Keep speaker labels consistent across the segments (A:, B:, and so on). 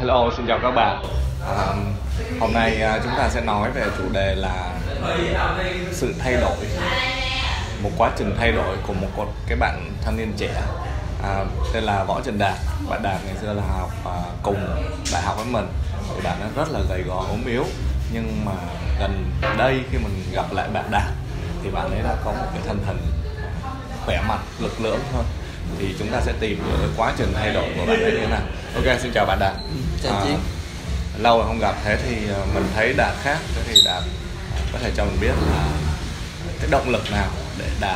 A: Hello, xin chào các bạn. Hôm nay chúng ta sẽ nói về chủ đề là sự thay đổi, một quá trình thay đổi của một cái bạn thanh niên trẻ. Tên là Võ Trần Đạt. Bạn Đạt ngày xưa là học cùng đại học với mình. Thì bạn ấy rất là gầy gò ốm yếu, nhưng mà gần đây khi mình gặp lại bạn Đạt thì bạn ấy đã có một cái thân hình khỏe mạnh, lực lưỡng hơn. Thì chúng ta sẽ tìm hiểu cái quá trình thay đổi của bạn ấy như thế nào. Ok, xin chào bạn Đạt.
B: Chào chị.
A: Lâu rồi không gặp, thế thì mình thấy Đạt khác. Thế thì Đạt có thể cho mình biết là cái động lực nào để Đạt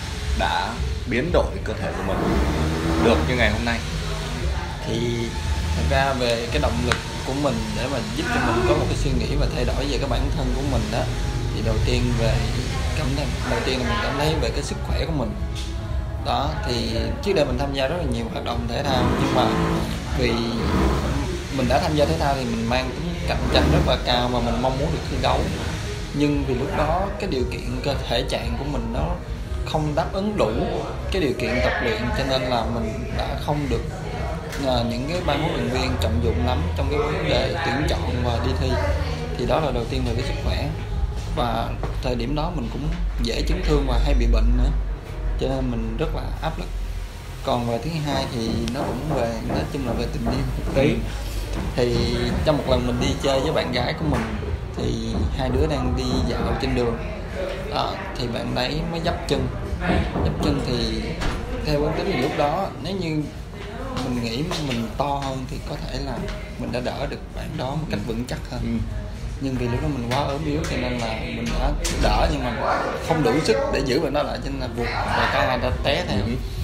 A: đã biến đổi cơ thể của mình được như ngày hôm nay?
B: Thì thật ra về cái động lực của mình để mà giúp cho mình có một cái suy nghĩ và thay đổi về cái bản thân của mình đó, thì đầu tiên là mình cảm thấy về cái sức khỏe của mình đó. Thì trước đây mình tham gia rất là nhiều hoạt động thể thao, nhưng mà vì mình đã tham gia thể thao thì mình mang tính cạnh tranh rất là cao và mình mong muốn được thi đấu, nhưng vì lúc đó cái điều kiện cơ thể trạng của mình nó không đáp ứng đủ cái điều kiện tập luyện, cho nên là mình đã không được những cái ban huấn luyện viên trọng dụng lắm trong cái vấn đề tuyển chọn và đi thi. Thì đó là đầu tiên về cái sức khỏe, và thời điểm đó mình cũng dễ chấn thương và hay bị bệnh nữa, cho nên mình rất là áp lực. Còn về thứ hai thì nó cũng về, nói chung là về tình yêu một tí. Thì trong một lần mình đi chơi với bạn gái của mình, thì hai đứa đang đi dạo trên đường đó, thì bạn ấy mới dấp chân thì theo ước tính thì lúc đó nếu như mình nghĩ mình to hơn thì có thể là mình đã đỡ được bạn đó một cách vững chắc hơn. Nhưng vì lúc đó mình quá ốm yếu cho nên là mình đã đỡ, nhưng mà không đủ sức để giữ bạn đó lại, cho nên là vụt và cả hai đã té theo.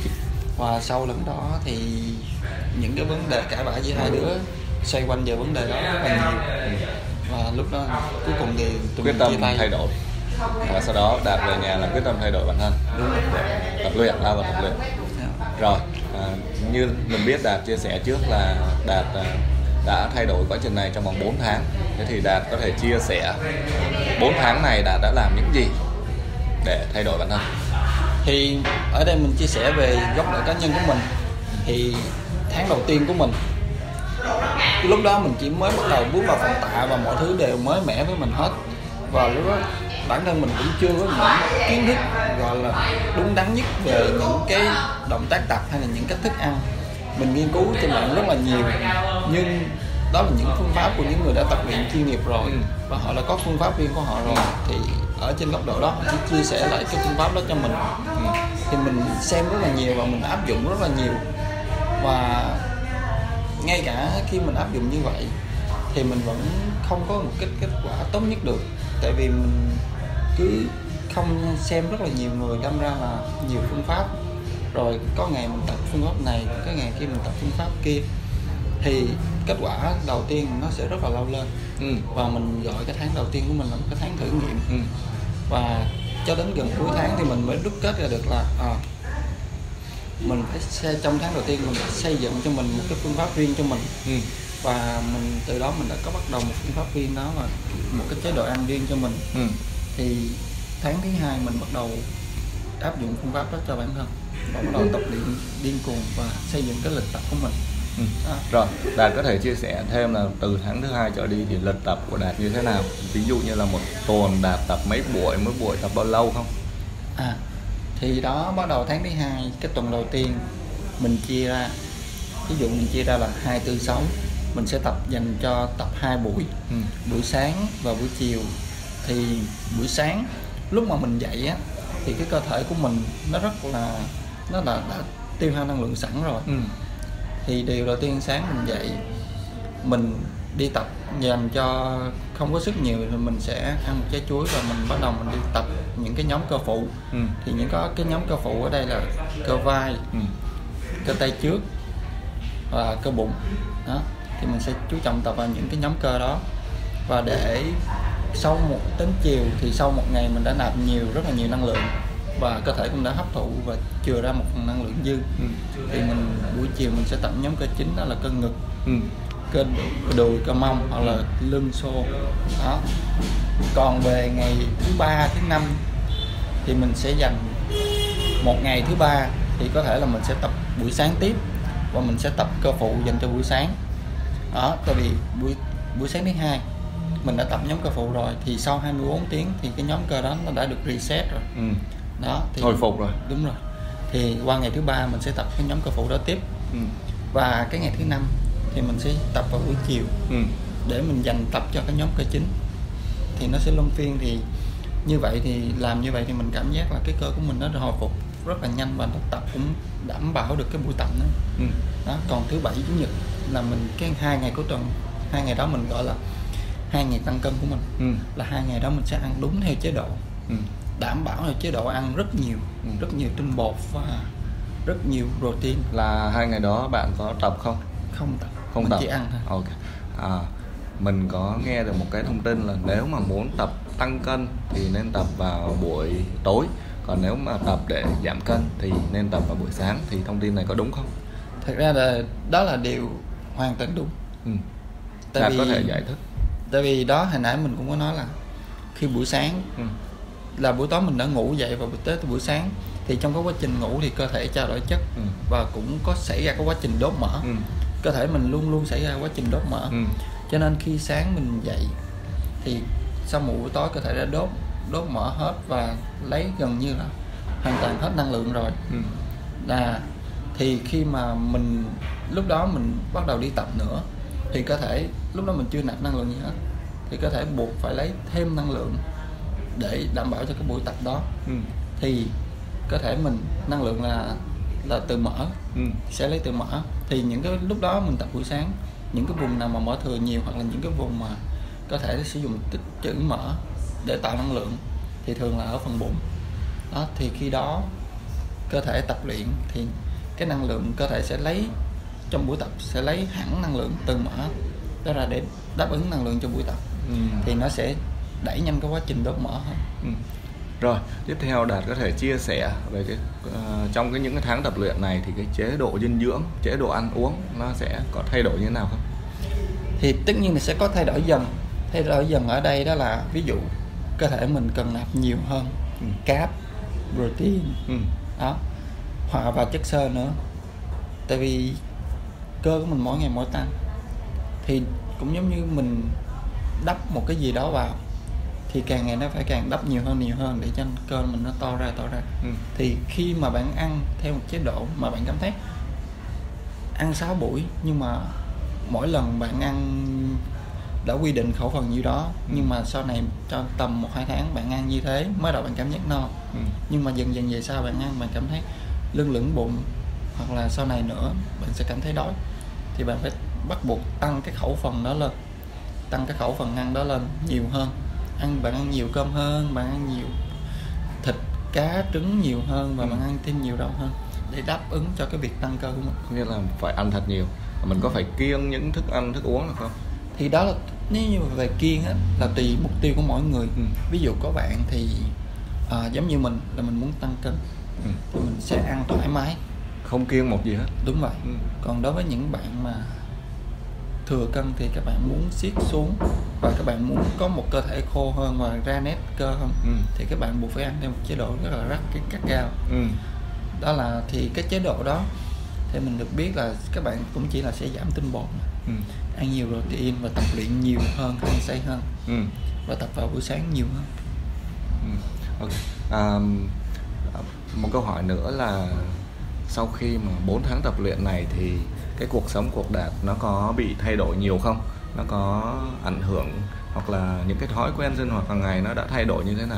B: Và sau lần đó thì những cái vấn đề cãi vã giữa hai đứa xoay quanh về vấn đề đó rất là nhiều, và lúc đó cuối cùng thì tụi
A: Quyết tâm
B: chia tay.
A: thay đổi, và sau đó Đạt về nhà là quyết tâm thay đổi bản thân để tập luyện, lao vào tập luyện. Rồi, như mình biết Đạt chia sẻ trước là Đạt đã thay đổi quá trình này trong vòng 4 tháng. Thế thì Đạt có thể chia sẻ 4 tháng này Đạt đã làm những gì để thay đổi bản thân?
B: Thì ở đây mình chia sẻ về góc độ cá nhân của mình. Thì tháng đầu tiên của mình, lúc đó mình chỉ mới bắt đầu bước vào phòng tạ và mọi thứ đều mới mẻ với mình hết, và lúc đó bản thân mình cũng chưa có những kiến thức gọi là đúng đắn nhất về những cái động tác tập hay là những cách thức ăn. Mình nghiên cứu trên mạng rất là nhiều, nhưng đó là những phương pháp của những người đã tập luyện chuyên nghiệp rồi, và họ đã có phương pháp riêng của họ rồi. Thì ở trên góc độ đó họ chỉ chia sẻ lại cái phương pháp đó cho mình. Thì mình xem rất là nhiều và mình áp dụng rất là nhiều, và ngay cả khi mình áp dụng như vậy thì mình vẫn không có một kết quả tốt nhất được, tại vì mình cứ không xem rất là nhiều người đâm ra là nhiều phương pháp, rồi có ngày mình tập phương pháp này, cái ngày kia mình tập phương pháp kia, thì kết quả đầu tiên nó sẽ rất là lâu lên. Và mình gọi cái tháng đầu tiên của mình là một cái tháng thử nghiệm. Và cho đến gần cuối tháng thì mình mới đúc kết ra được là mình phải trong tháng đầu tiên mình phải xây dựng cho mình một cái phương pháp riêng cho mình. Và mình từ đó mình đã có bắt đầu một phương pháp riêng, đó là một cái chế độ ăn riêng cho mình. Thì tháng thứ hai mình bắt đầu áp dụng phương pháp đó cho bản thân và bắt đầu tập luyện điên cuồng và xây dựng cái lịch tập của mình.
A: Rồi, Đạt có thể chia sẻ thêm là từ tháng thứ hai trở đi thì lịch tập của Đạt như thế nào? Ví dụ như là một tuần Đạt tập mấy buổi, mỗi buổi tập bao lâu không?
B: Thì đó, bắt đầu tháng thứ hai, cái tuần đầu tiên mình chia ra, ví dụ mình chia ra là 2, 4, 6, mình sẽ dành cho tập 2 buổi, buổi sáng và buổi chiều. Thì buổi sáng lúc mà mình dậy á, thì cái cơ thể của mình nó đã tiêu hao năng lượng sẵn rồi. Thì điều đầu tiên sáng mình dậy, mình đi tập dành cho không có sức nhiều thì mình sẽ ăn một trái chuối, và mình bắt đầu mình đi tập những cái nhóm cơ phụ. Thì cái nhóm cơ phụ ở đây là cơ vai, cơ tay trước và cơ bụng đó. Thì mình sẽ chú trọng tập vào những cái nhóm cơ đó, và để sau đến chiều thì sau một ngày mình đã nạp rất là nhiều năng lượng, và cơ thể cũng đã hấp thụ và chừa ra một phần năng lượng dư. Thì buổi chiều mình sẽ tập nhóm cơ chính, đó là cơ ngực, cơ đùi, cơ mông hoặc là lưng xô đó. Còn về ngày thứ ba, thứ năm thì mình sẽ dành một ngày thứ ba thì có thể là mình sẽ tập buổi sáng tiếp, và mình sẽ tập cơ phụ dành cho buổi sáng. đó. Tại vì buổi sáng thứ hai mình đã tập nhóm cơ phụ rồi, thì sau 24 tiếng thì cái nhóm cơ đó nó đã được reset rồi. Đó thì
A: hồi phục rồi.
B: Đúng rồi. Thì qua ngày thứ ba mình sẽ tập cái nhóm cơ phụ đó tiếp. Và cái ngày thứ năm thì mình sẽ tập vào buổi chiều để mình dành tập cho cái nhóm cơ chính. Thì nó sẽ luân phiên. Thì như vậy thì làm như vậy thì mình cảm giác là cái cơ của mình nó hồi phục rất là nhanh, và nó tập cũng đảm bảo được cái buổi tập đó. Đó. Còn thứ bảy chủ nhật là mình cái 2 ngày của tuần, 2 ngày đó mình gọi là 2 ngày tăng cân của mình. Là 2 ngày đó mình sẽ ăn đúng theo chế độ, đảm bảo là chế độ ăn rất nhiều tinh bột và rất nhiều protein.
A: Là 2 ngày đó bạn có tập không?
B: Không tập,
A: không
B: mình
A: tập.
B: chỉ ăn thôi.
A: Ok. Mình có nghe được một cái thông tin là nếu mà muốn tập tăng cân thì nên tập vào buổi tối, còn nếu mà tập để giảm cân thì nên tập vào buổi sáng, thì thông tin này có đúng không?
B: Thật ra là đó là điều hoàn toàn đúng.
A: Đạt có thể giải thích.
B: Tại vì đó hồi nãy mình cũng có nói là khi buổi sáng là buổi tối mình đã ngủ dậy, và buổi sáng thì trong cái quá trình ngủ thì cơ thể trao đổi chất và cũng có xảy ra cái quá trình đốt mỡ. Cơ thể mình luôn luôn xảy ra quá trình đốt mỡ. Cho nên khi sáng mình dậy thì sau một buổi tối cơ thể đã đốt mỡ hết và lấy gần như là hoàn toàn hết năng lượng rồi. Thì khi mà mình lúc đó mình bắt đầu đi tập nữa thì cơ thể lúc đó mình chưa nạp năng lượng gì hết, thì cơ thể buộc phải lấy thêm năng lượng để đảm bảo cho cái buổi tập đó. Thì cơ thể mình năng lượng là từ mỡ, sẽ lấy từ mỡ. Thì những cái lúc đó mình tập buổi sáng, những cái vùng nào mà mỡ thừa nhiều, hoặc là những cái vùng mà cơ thể sử dụng tích trữ mỡ để tạo năng lượng, thì thường là ở phần bụng. Đó, thì khi đó cơ thể tập luyện thì cái năng lượng cơ thể sẽ lấy trong buổi tập, sẽ lấy hẳn năng lượng từ mỡ đó ra để đáp ứng năng lượng cho buổi tập. Thì nó sẽ đẩy nhanh cái quá trình đốt mỡ hơn.
A: Rồi, tiếp theo Đạt có thể chia sẻ về cái trong những cái tháng tập luyện này thì cái chế độ dinh dưỡng, chế độ ăn uống nó sẽ có thay đổi như thế nào không?
B: Thì tất nhiên là sẽ có thay đổi dần. Thay đổi dần ở đây đó là ví dụ cơ thể mình cần nạp nhiều hơn carb, protein, đó, hòa vào chất xơ nữa. Tại vì cơ của mình mỗi ngày mỗi tăng, thì cũng giống như mình đắp một cái gì đó vào thì càng ngày nó phải càng đắp nhiều hơn để cho cơ mình nó to ra. Thì khi mà bạn ăn theo một chế độ mà bạn cảm thấy ăn 6 buổi nhưng mà mỗi lần bạn ăn đã quy định khẩu phần nhiêu đó, nhưng mà sau này cho tầm 1-2 tháng bạn ăn như thế, mới đầu bạn cảm giác no, nhưng mà dần dần về sau bạn ăn bạn cảm thấy lưng lửng bụng, hoặc là sau này nữa bạn sẽ cảm thấy đói, thì bạn phải bắt buộc tăng cái khẩu phần đó lên, tăng cái khẩu phần ăn đó lên nhiều hơn. Bạn ăn nhiều cơm hơn, bạn ăn nhiều thịt, cá, trứng nhiều hơn, và bạn ăn thêm nhiều rau hơn để đáp ứng cho cái việc tăng cơ của mình.
A: Nghĩa là phải ăn thật nhiều. Mình có phải kiêng những thức ăn, thức uống được không?
B: Thì đó là nếu như về kiêng á, là tùy mục tiêu của mỗi người. Ví dụ có bạn thì giống như mình là mình muốn tăng cân, thì mình sẽ ăn thoải mái,
A: không kiêng một gì hết.
B: Đúng vậy. Còn đối với những bạn mà thừa cân thì các bạn muốn siết xuống và các bạn muốn có một cơ thể khô hơn và ra nét cơ hơn, thì các bạn buộc phải ăn theo một chế độ rất là cắt cao. Đó là thì cái chế độ đó thì mình được biết là các bạn cũng chỉ là sẽ giảm tinh bột, ăn nhiều protein và tập luyện nhiều hơn, ăn say hơn, và tập vào buổi sáng nhiều hơn.
A: Okay. Một câu hỏi nữa là sau khi mà 4 tháng tập luyện này thì cái cuộc sống của Đạt nó có bị thay đổi nhiều không? Nó có ảnh hưởng hoặc là những cái thói quen sinh hoạt hàng ngày nó đã thay đổi như thế nào?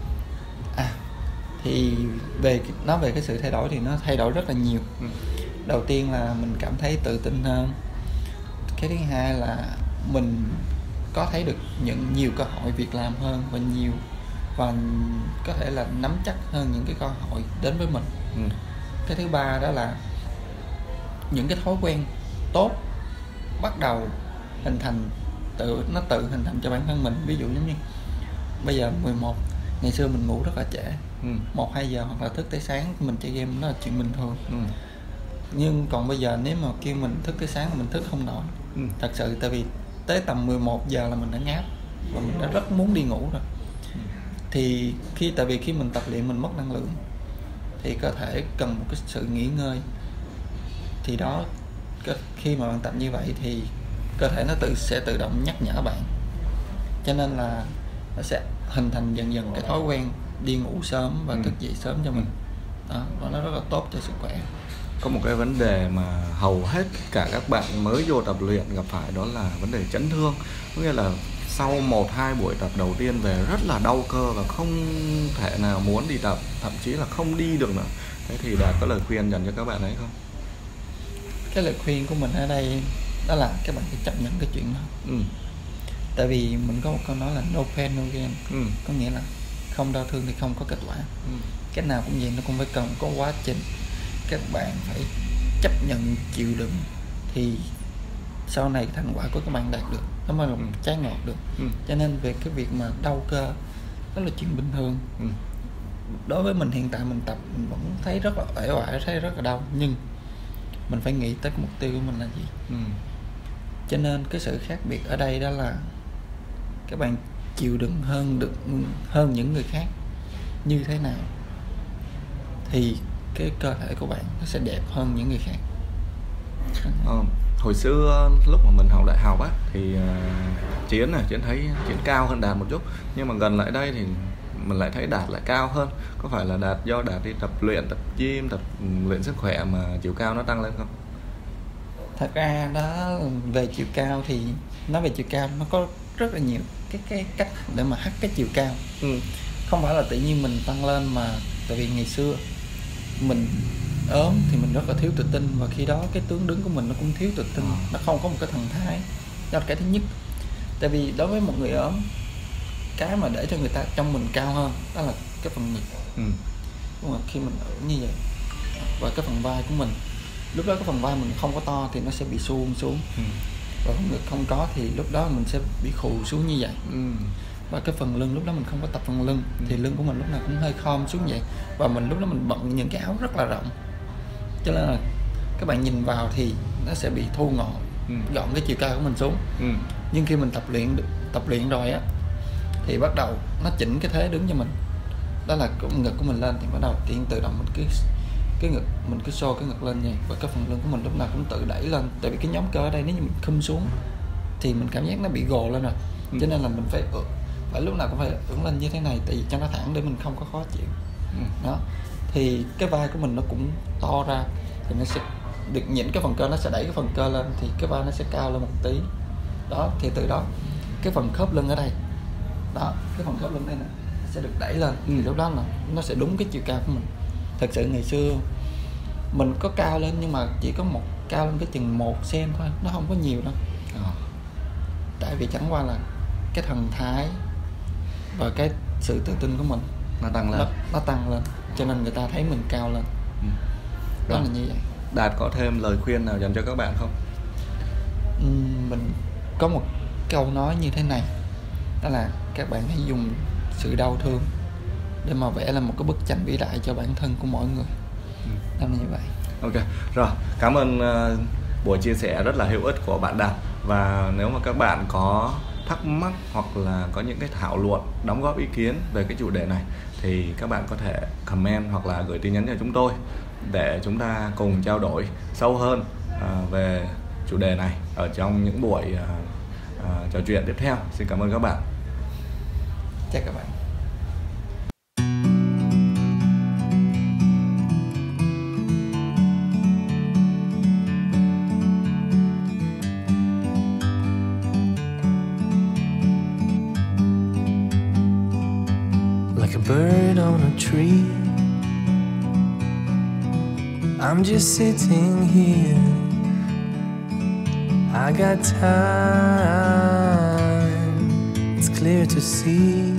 B: Thì nói về cái sự thay đổi thì nó thay đổi rất là nhiều. Đầu tiên là mình cảm thấy tự tin hơn. Cái thứ hai là mình có thấy được nhiều cơ hội việc làm hơn và có thể là nắm chắc hơn những cái cơ hội đến với mình. Cái thứ ba đó là những cái thói quen tốt bắt đầu hình thành, nó tự hình thành cho bản thân mình. Ví dụ giống như bây giờ 11, ngày xưa mình ngủ rất là trễ, 1-2 giờ hoặc là thức tới sáng mình chơi game, đó là chuyện bình thường. Nhưng còn bây giờ nếu mà kêu mình thức tới sáng mình thức không nổi. Thật sự, tại vì tới tầm 11 giờ là mình đã ngáp và mình đã rất muốn đi ngủ rồi. Thì tại vì khi mình tập luyện mình mất năng lượng thì cơ thể cần một cái sự nghỉ ngơi. Thì đó, khi mà bạn tập như vậy thì cơ thể nó sẽ tự động nhắc nhở bạn, cho nên là nó sẽ hình thành dần dần cái thói quen đi ngủ sớm và thức dậy sớm cho mình. Đó, và nó rất là tốt cho sức khỏe.
A: Có một cái vấn đề mà hầu hết cả các bạn mới vô tập luyện gặp phải, đó là vấn đề chấn thương. Có nghĩa là sau 1-2 buổi tập đầu tiên về rất là đau cơ và không thể nào muốn đi tập, thậm chí là không đi được nữa. Thế thì Đạt có lời khuyên dành cho các bạn ấy không?
B: Cái lời khuyên của mình ở đây đó là các bạn phải chấp nhận cái chuyện đó. Tại vì mình có một câu nói là no pain no gain. Có nghĩa là không đau thương thì không có kết quả. Cái nào cũng vậy, nó cũng phải cần có quá trình. Các bạn phải chấp nhận chịu đựng thì sau này thành quả của các bạn đạt được nó mới là một trái ngọt được. Cho nên về cái việc mà đau cơ đó là chuyện bình thường. Đối với mình hiện tại mình tập mình vẫn thấy rất là uể oải, thấy rất là đau, nhưng mình phải nghĩ tới cái mục tiêu của mình là gì. Cho nên cái sự khác biệt ở đây đó là các bạn chịu đựng hơn những người khác như thế nào thì cái cơ thể của bạn nó sẽ đẹp hơn những người khác.
A: Hồi xưa lúc mà mình học đại học á thì Chiến thấy Chiến cao hơn Đạt một chút, nhưng mà gần lại đây thì mình lại thấy Đạt lại cao hơn. Có phải là do Đạt đi tập luyện, tập gym, tập luyện sức khỏe mà chiều cao nó tăng lên không?
B: Thật ra đó, về chiều cao thì nói về chiều cao nó có rất là nhiều cái cách để mà hắt cái chiều cao. Không phải là tự nhiên mình tăng lên, mà tại vì ngày xưa mình ốm thì mình rất là thiếu tự tin, và khi đó cái tướng đứng của mình nó cũng thiếu tự tin, nó không có một cái thần thái. Đó là cái thứ nhất. Tại vì đối với một người ốm, cái mà để cho người ta trong mình cao hơn đó là cái phần ngực. Nhưng mà khi mình ốm như vậy và cái phần vai của mình, lúc đó cái phần vai mình không có to thì nó sẽ bị suông xuống, và phần ngực không có thì lúc đó mình sẽ bị khù xuống như vậy. Và cái phần lưng lúc đó mình không có tập phần lưng thì lưng của mình lúc nào cũng hơi khom xuống vậy, và mình lúc đó mình bận những cái áo rất là rộng, cho nên là các bạn nhìn vào thì nó sẽ bị thu gọn cái chiều cao của mình xuống. Nhưng khi mình tập luyện rồi á thì bắt đầu nó chỉnh cái thế đứng cho mình, đó là cái ngực của mình lên thì bắt đầu tự động mình cứ xô cái ngực lên vậy, và cái phần lưng của mình lúc nào cũng tự đẩy lên. Tại vì cái nhóm cơ ở đây nếu như mình khum xuống thì mình cảm giác nó bị gồ lên rồi, cho nên là mình phải lúc nào cũng phải ưỡn lên như thế này, tại vì cho nó thẳng để mình không có khó chịu. Đó thì cái vai của mình nó cũng to ra thì nó sẽ được nhỉnh cái phần cơ, nó sẽ đẩy cái phần cơ lên thì cái vai nó sẽ cao lên một tí. Đó thì từ đó cái phần khớp lưng ở đây, đó cái phần khớp lưng đây nè sẽ được đẩy lên, thì lúc đó là nó sẽ đúng cái chiều cao của mình. Thật sự ngày xưa mình có cao lên nhưng mà chỉ có cao lên cái chừng 1 cm thôi, nó không có nhiều đâu. Tại vì chẳng qua là cái thần thái và cái sự tự tin của mình
A: nó
B: tăng lên, cho nên người ta thấy mình cao lên. Đó là như vậy.
A: Đạt có thêm lời khuyên nào dành cho các bạn không?
B: Mình có một câu nói như thế này, đó là các bạn hãy dùng sự đau thương để mà vẽ là một cái bức tranh vĩ đại cho bản thân của mỗi người. Đó là như vậy.
A: Ok, rồi, cảm ơn buổi chia sẻ rất là hữu ích của bạn Đạt. Và nếu mà các bạn có thắc mắc hoặc là có những cái thảo luận, đóng góp ý kiến về cái chủ đề này thì các bạn có thể comment hoặc là gửi tin nhắn cho chúng tôi để chúng ta cùng trao đổi sâu hơn về chủ đề này ở trong những buổi trò chuyện tiếp theo. Xin cảm ơn các bạn.
B: Chào các bạn.
C: Like a bird on a tree, I'm just sitting here. I got time, it's clear to see.